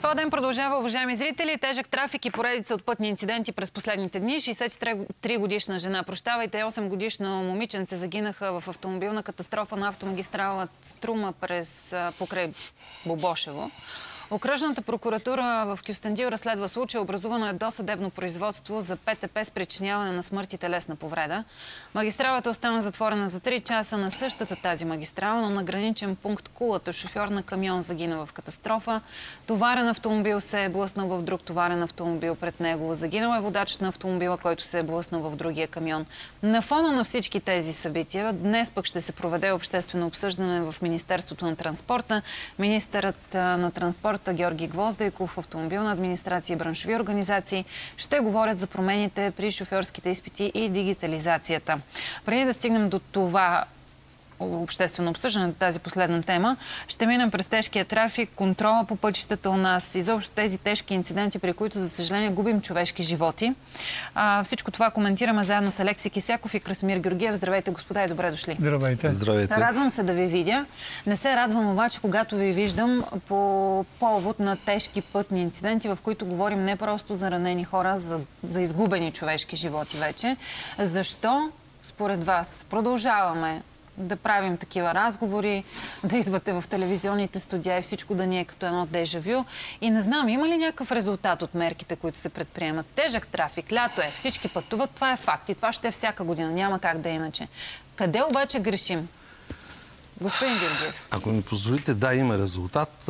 Това ден продължава, уважаеми зрители. Тежък трафик и поредица от пътни инциденти през последните дни. 63-годишна жена, 8-годишно момиченце загинаха в автомобилна катастрофа на автомагистрала Струма покрай Бобошево. Окръжната прокуратура в Кюстендил разследва случая. Образувано е досъдебно производство за ПТП с причиняване на смърт и телесна повреда. Магистралата остана затворена за 3 часа. На същата тази магистрала, но на граничен пункт Кулата, шофьор на камион загина в катастрофа. Товарен автомобил се е блъснал в друг товарен автомобил пред него. Загинал е водачът на автомобила, който се е блъснал в другия камион. На фона на всички тези събития, днес пък ще се проведе обществено обсъждане в Министерството на транспорта. Министърът на транспорта Георги Гвоздейков, автомобилна администрация и браншови организации ще говорят за промените при шофьорските изпити и дигитализацията. Преди да стигнем до това обществено обсъждане, тази последна тема, ще минем през тежкия трафик, контрола по пътищата у нас, изобщо тези тежки инциденти, при които, за съжаление, губим човешки животи. Всичко това коментираме заедно с Алекси Кисяков и Красимир Георгиев. Здравейте, господа, и добре дошли. Здравейте. Здравейте. Радвам се да ви видя. Не се радвам обаче, когато ви виждам по повод на тежки пътни инциденти, в които говорим не просто за ранени хора, за изгубени човешки животи вече. Защо, според вас, продължаваме да правим такива разговори, да идвате в телевизионните студия и всичко да ни е като едно дежавю? И не знам, има ли някакъв резултат от мерките, които се предприемат? Тежък трафик, лято е, всички пътуват, това е факт и това ще е всяка година, няма как да е иначе. Къде обаче грешим? Господин Георгиев. Ако ми позволите, да, има резултат.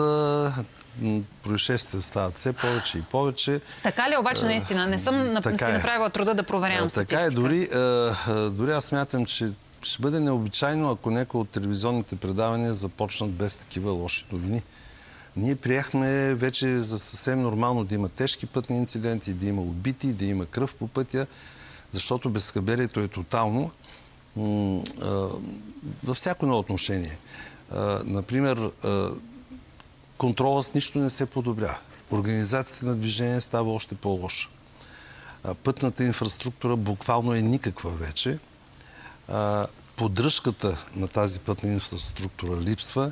Происшествия стават все повече и повече. Така ли обаче наистина? Не съм си направила труда да проверявам статистика. Така е, дори аз смятам, че ще бъде необичайно, ако някои от телевизионните предавания започнат без такива лоши новини. Ние приехме вече за съвсем нормално да има тежки пътни инциденти, да има убити, да има кръв по пътя, защото безхаберието е тотално във всяко едно отношение. Например, контрола с нищо не се подобрява. Организацията на движение става още по-лоша. Пътната инфраструктура буквално е никаква вече. Поддръжката на тази пътна инфраструктура липсва.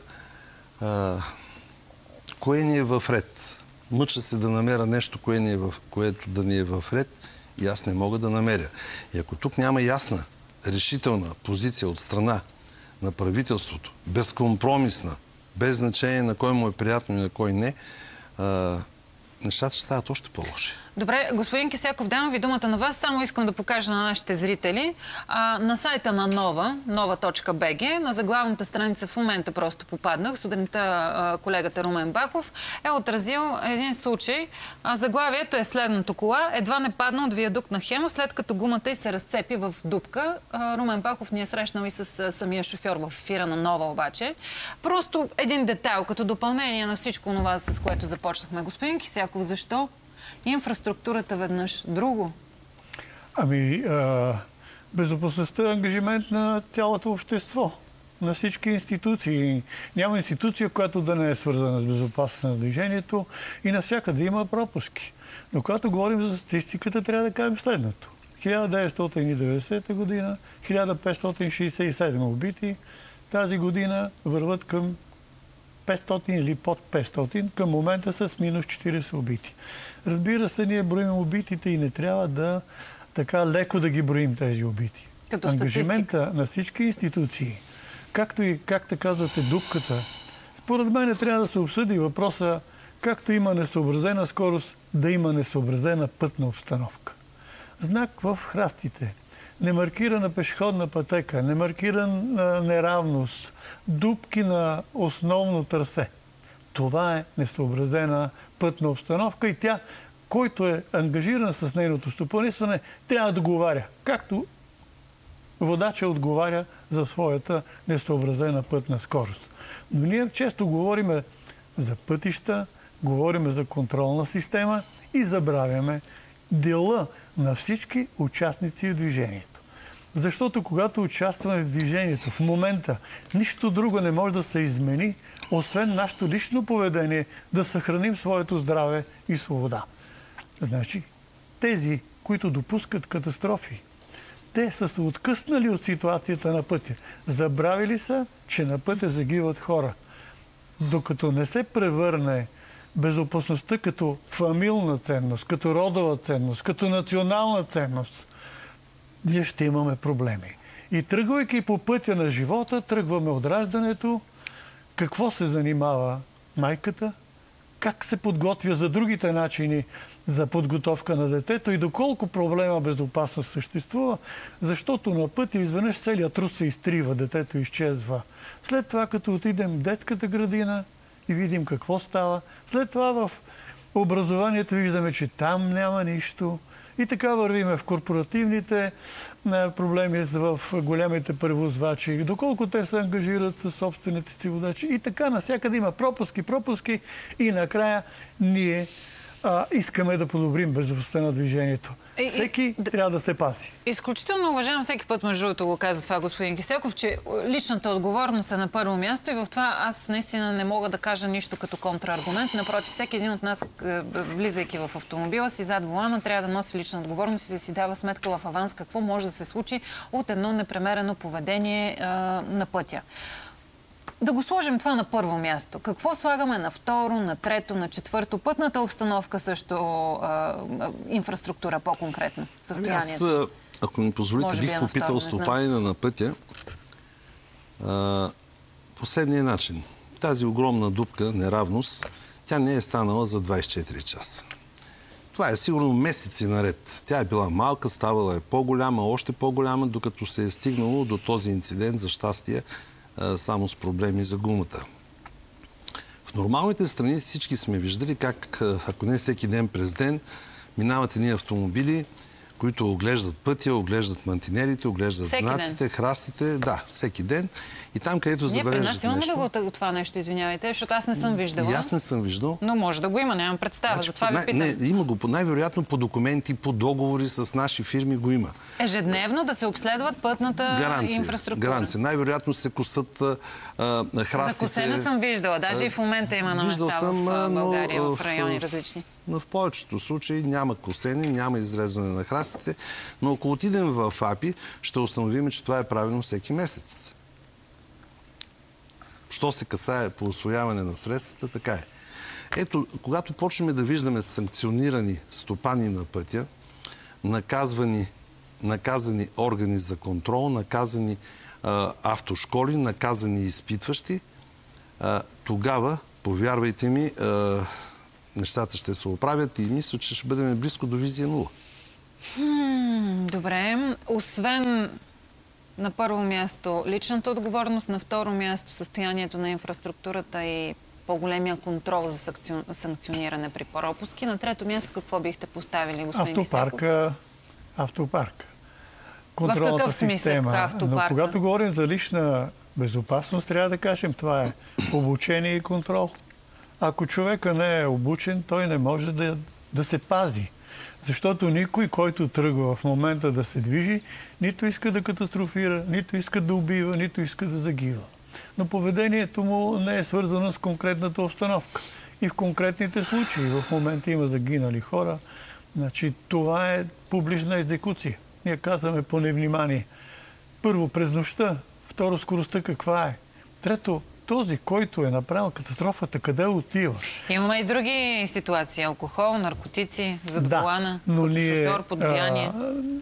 Кое ни е в ред? Мъча се да намеря нещо, което да ни е в ред, и аз не мога да намеря. И ако тук няма ясна, решителна позиция от страна на правителството, безкомпромисна, без значение на кой му е приятно и на кой не, нещата ще стават още по-лоши. Добре, господин Кисяков, давам ви думата на вас. Само искам да покажа на нашите зрители. На сайта на nova.bg, на заглавната страница в момента просто попаднах. Сутринта колегата Румен Бахов е отразил един случай. Заглавието е следното: кола едва не падна от виадукт на Хемус, след като гумата й се разцепи в дупка. Румен Бахов ни е срещнал и с самия шофьор в ефира на Нова обаче. Просто един детайл, като допълнение на всичко това, с което започнахме. Господин Кисяков, защо инфраструктурата веднъж? Друго? Безопасността е ангажимент на цялото общество, на всички институции. Няма институция, която да не е свързана с безопасност на движението, и навсякъде има пропуски. Но когато говорим за статистиката, трябва да кажем следното. 1990 година, 1567 убити, тази година върват към 500 или под 500, към момента с минус 40 убити. Разбира се, ние броим убитите и не трябва да така леко да ги броим тези убити. Като ангажимента на всички институции, както и, както казвате, дупката, според мен трябва да се обсъди въпроса, както има несъобразена скорост, да има несъобразена пътна обстановка. Знак в храстите, немаркирана пешеходна пътека, немаркирана неравност, дупки на основно трасе. Това е несъобразена пътна обстановка и тя, който е ангажиран с нейното стопанисване, трябва да отговаря. Както водача отговаря за своята несъобразена пътна скорост. Но ние често говорим за пътища, говорим за контролна система и забравяме дела на всички участници в движението. Защото когато участваме в движението в момента, нищо друго не може да се измени, освен нашето лично поведение, да съхраним своето здраве и свобода. Значи, тези, които допускат катастрофи, те са се откъснали от ситуацията на пътя. Забравили са, че на пътя загиват хора. Докато не се превърне безопасността като фамилна ценност, като родова ценност, като национална ценност, ние ще имаме проблеми. И тръгвайки по пътя на живота, тръгваме от раждането, какво се занимава майката, как се подготвя за другите начини за подготовка на детето и доколко проблема безопасност съществува, защото на пътя изведнъж целият труд се изтрива, детето изчезва. След това, като отидем в детската градина и видим какво става, след това в образованието виждаме, че там няма нищо. И така вървиме в корпоративните проблеми в големите превозвачи, доколко те се ангажират със собствените си водачи. И така навсякъде има пропуски и накрая ние искаме да подобрим безопасността на движението. Всеки трябва да се пази. Изключително уважавам, всеки път между другото го казва това господин Киселков, че личната отговорност е на първо място и в това аз наистина не мога да кажа нищо като контраргумент. Напротив, всеки един от нас, влизайки в автомобила си зад волана, трябва да носи лична отговорност и да си дава сметка в аванс какво може да се случи от едно непремерено поведение на пътя. Да го сложим това на първо място. Какво слагаме на второ, на трето, на четвърто? Пътната обстановка също, инфраструктура по-конкретно, състоянието. Аз, ако ми позволите, бих попитал стопанина на пътя последния начин. Тази огромна дупка, неравност, тя не е станала за 24 часа. Това е сигурно месеци наред. Тя е била малка, ставала е по-голяма, още по-голяма, докато се е стигнало до този инцидент, за щастие, само с проблеми за гумата. В нормалните страни всички сме виждали как, ако не всеки ден през ден, минават едни автомобили, които оглеждат пътя, оглеждат мантинерите, оглеждат знаците, храстите. Да, всеки ден. И там, където забележат нещо... Ние при нас имаме ли това нещо, извинявайте, защото аз не съм виждала. И аз не съм виждал. Но може да го има, нямам представа. Значи, затова ви питам. Не, има го. Най-вероятно по документи, по договори с наши фирми го има. Ежедневно да се обследват пътната инфраструктура. Гаранция. Най-вероятно се косат храстите. За косене съм виждала. Даже и в момента има на места в България, в райони различни. Но в повечето случаи няма косене, няма изрезане на храстите, но ако отидем в АПИ, ще установим, че това е правилно всеки месец. Що се касае по усвояване на средствата, така е. Ето, когато почнем да виждаме санкционирани стопани на пътя, наказани органи за контрол, наказани автошколи, наказани изпитващи, тогава, повярвайте ми, нещата ще се оправят и мисля, че ще бъдем близко до визия 0. Добре. Освен на първо място личната отговорност, на второ място състоянието на инфраструктурата и по-големия контрол за санкциониране при пропуски. На трето място какво бихте поставили, господин Киселков? Автопарк. Контролната система. Но когато говорим за лична безопасност, трябва да кажем, това е обучение и контрол. Ако човека не е обучен, той не може да се пази. Защото никой, който тръгва в момента да се движи, нито иска да катастрофира, нито иска да убива, нито иска да загива. Но поведението му не е свързано с конкретната обстановка. И в конкретните случаи, в момента има загинали хора, значи това е публична екзекуция. Ние казваме по невнимание. Първо, през нощта. Второ, скоростта каква е. Трето, този, който е направил катастрофата, къде отива? Имаме и други ситуации. Алкохол, наркотици, зад волана, като шофьор, под влияние.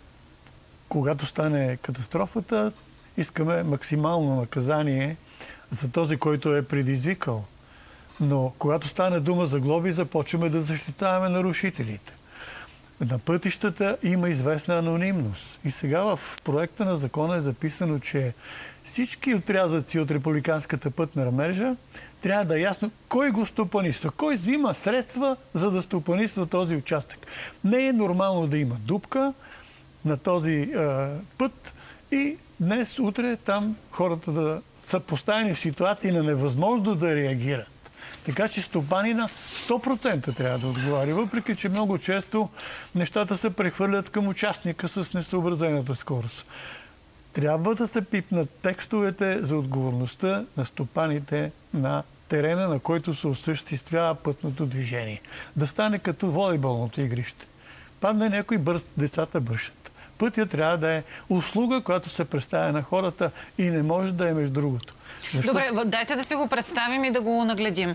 Когато стане катастрофата, искаме максимално наказание за този, който е предизвикал. Но когато стане дума за глоби, започваме да защитаваме нарушителите. На пътищата има известна анонимност. И сега в проекта на закона е записано, че всички отрязъци от републиканската пътна мрежа трябва да е ясно кой го стопанисва, кой взима средства, за да стопанисва този участък. Не е нормално да има дупка на този път и днес, утре там хората да са поставени в ситуации на невъзможно да реагират. Така че стопанина 100% трябва да отговаря, въпреки че много често нещата се прехвърлят към участника с несъобразената скорост. Трябва да се пипнат текстовете за отговорността на стопаните на терена, на който се осъществява пътното движение. Да стане като волейболното игрище. Падне някой, децата бършат. Пътя трябва да е услуга, която се представя на хората и не може да е между другото. Добре, дайте да си го представим и да го нагледим.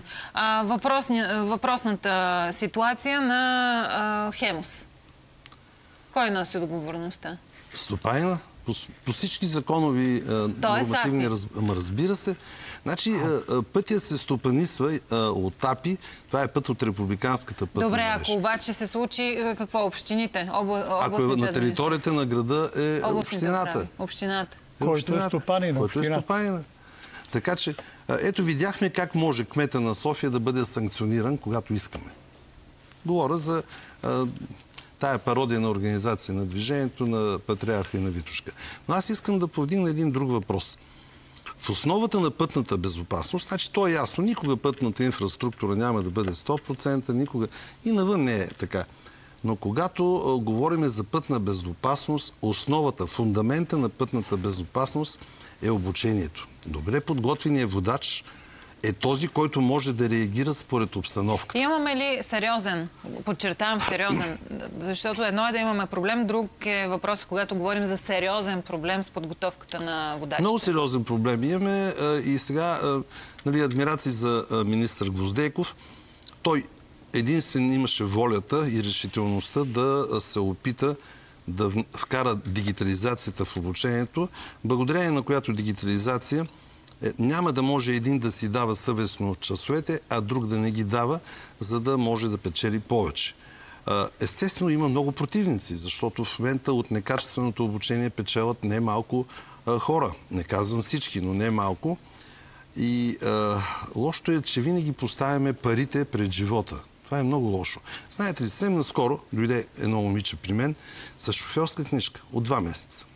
Въпросната ситуация на Хемус. Кой носи отговорността? Стопанина. По всички законови нормативни... Разбира се. Значи, пътя се стопанисва от АПИ. Това е път от републиканската пътна мрежа. Добре, ако обаче се случи, какво? Общините? Ако на територията на града е общината. Общината. Който е стопанин. Който е стопанина. Така че, ето видяхме как може кмета на София да бъде санкциониран, когато искаме. Говоря за тая пародия на организация на движението, на Патриарха и на Витошка. Но аз искам да повдигна един друг въпрос. В основата на пътната безопасност, значи то е ясно, никога пътната инфраструктура няма да бъде 100%, никога и навън не е така. Но когато говорим за пътна безопасност, основата, фундамента на пътната безопасност е обучението. Добре подготвеният водач е този, който може да реагира според обстановката. Имаме ли сериозен, подчертавам сериозен, защото едно е да имаме проблем, друг е въпрос, когато говорим за сериозен проблем с подготовката на водачите. Много сериозен проблем имаме и сега адмирации за министър Гвоздейков. Той единствено имаше волята и решителността да се опита да вкара дигитализацията в обучението, благодарение на която дигитализация няма да може един да си дава съвестно часовете, а друг да не ги дава, за да може да печели повече. Естествено, има много противници, защото в момента от некачественото обучение печелят не малко хора. Не казвам всички, но не малко. И лошото е, че винаги поставяме парите пред живота. Това е много лошо. Знаете ли, съвсем наскоро дойде едно момиче при мен с шофьорска книжка от 2 месеца.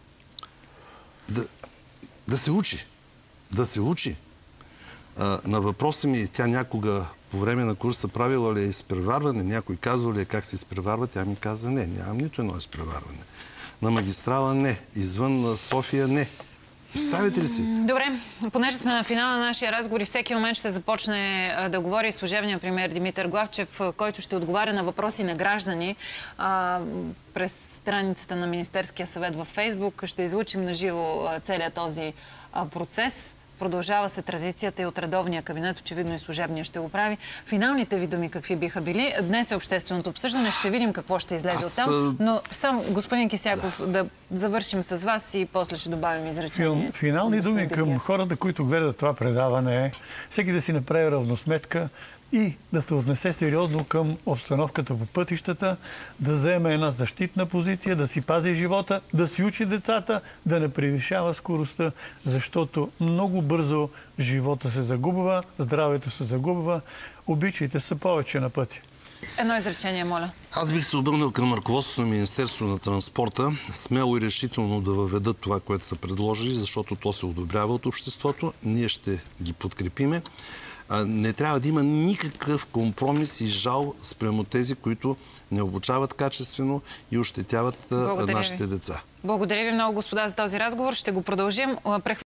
Да се учи. Да се учи. На въпроса ми, тя някога по време на курса правила ли е изпреварване, някой казва ли е как се изпреварва, тя ми каза не, нямам нито едно изпреварване. На магистрала не, извън София не. Представете ли си? Добре, понеже сме на финала на нашия разговор и всеки момент ще започне да говори служебният премиер Димитър Главчев, който ще отговаря на въпроси на граждани през страницата на Министерския съвет във Фейсбук. Ще излучим на живо целият този процес. Продължава се традицията и от редовния кабинет, очевидно и служебния ще го прави. Финалните ви думи какви биха били? Днес е общественото обсъждане, ще видим какво ще излезе оттам. Но само, господин Кисяков, да завършим с вас и после ще добавим изречение. Финални думи към хората, които гледат това предаване е всеки да си направи равносметка и да се отнесе сериозно към обстановката по пътищата, да вземе една защитна позиция, да си пази живота, да си учи децата, да не превишава скоростта, защото много бързо живота се загубва, здравето се загубва. Обичайте се повече на пътя. Едно изречение, моля. Аз бих се обърнал към ръководството на Министерството на транспорта, смело и решително да въведат това, което са предложили, защото то се одобрява от обществото. Ние ще ги подкрепиме. Не трябва да има никакъв компромис и жал спрямо тези, които не обучават качествено и ощетяват нашите деца. Благодаря ви много, господа, за този разговор. Ще го продължим.